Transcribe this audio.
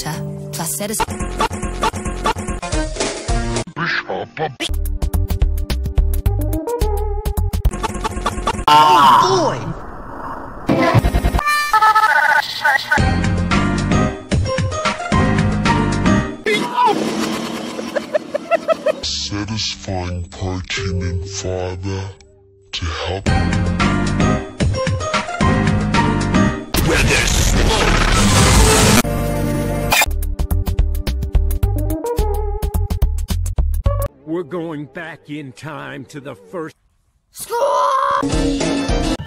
water, plus set aside. Oh boy! Satisfying protein and fiber to help. We're going back in time to the first... Score!